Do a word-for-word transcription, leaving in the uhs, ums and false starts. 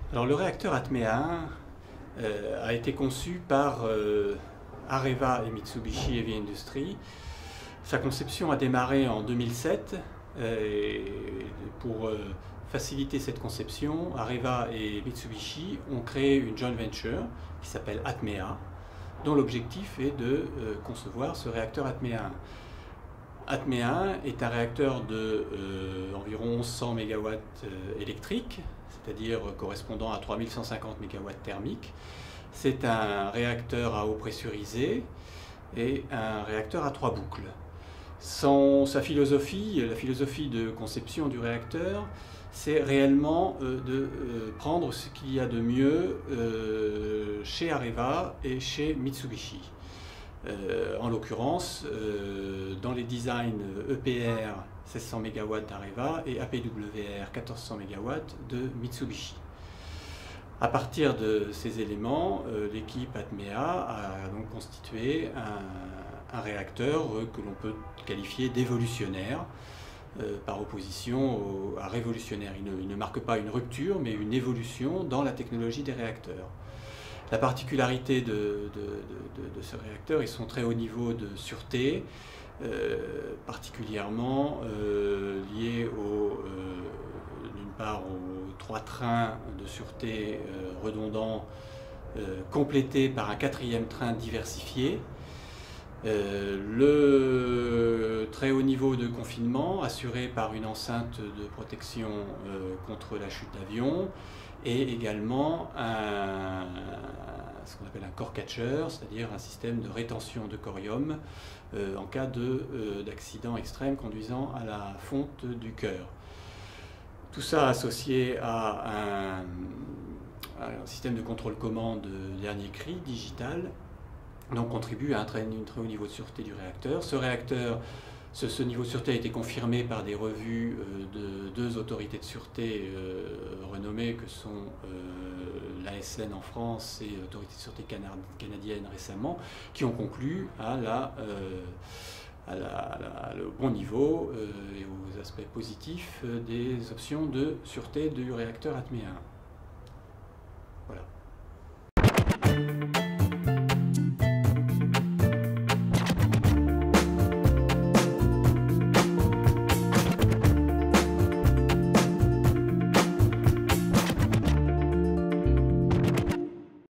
Alors le réacteur ATMEA un euh, a été conçu par euh, Areva et Mitsubishi Heavy Industries. Sa conception a démarré en deux mille sept euh, et pour euh, faciliter cette conception, Areva et Mitsubishi ont créé une joint venture qui s'appelle ATMEA, dont l'objectif est de euh, concevoir ce réacteur ATMEA un. ATMEA un est un réacteur de euh, environ cent mégawatts euh, électriques, c'est-à-dire correspondant à trois mille cent cinquante mégawatts thermiques. C'est un réacteur à eau pressurisée et un réacteur à trois boucles. Son, sa philosophie, la philosophie de conception du réacteur, c'est réellement euh, de euh, prendre ce qu'il y a de mieux euh, chez Areva et chez Mitsubishi. Euh, en l'occurrence, euh, dans les designs E P R seize cents mégawatts d'Areva et A P W R quatorze cents mégawatts de Mitsubishi. À partir de ces éléments, euh, l'équipe ATMEA a donc constitué un, un réacteur euh, que l'on peut qualifier d'évolutionnaire, euh, par opposition au, à révolutionnaire. Il ne, il ne marque pas une rupture, mais une évolution dans la technologie des réacteurs. La particularité de, de, de, de ce réacteur est son très haut niveau de sûreté, euh, particulièrement euh, lié au, euh, d'une part aux trois trains de sûreté euh, redondants euh, complétés par un quatrième train diversifié. Euh, le très haut niveau de confinement assuré par une enceinte de protection euh, contre la chute d'avion et également un, ce qu'on appelle un core catcher, c'est-à-dire un système de rétention de corium euh, en cas de, euh, d'accident extrême conduisant à la fonte du cœur. Tout ça associé à un, à un système de contrôle-commande de dernier cri digital, donc contribue à un très, un très haut niveau de sûreté du réacteur. Ce réacteur, ce, ce niveau de sûreté a été confirmé par des revues euh, de deux autorités de sûreté euh, renommées que sont euh, l'A S N en France et l'autorité de sûreté canadienne récemment, qui ont conclu à la, euh, à la, à la, le bon niveau euh, et aux aspects positifs euh, des options de sûreté du réacteur ATMEA un.